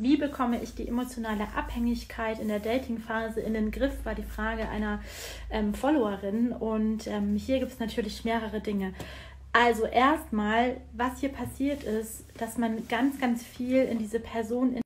Wie bekomme ich die emotionale Abhängigkeit in der Dating-Phase in den Griff, war die Frage einer Followerin. Und hier gibt es natürlich mehrere Dinge. Also erstmal, was hier passiert ist, dass man ganz, ganz viel in diese Person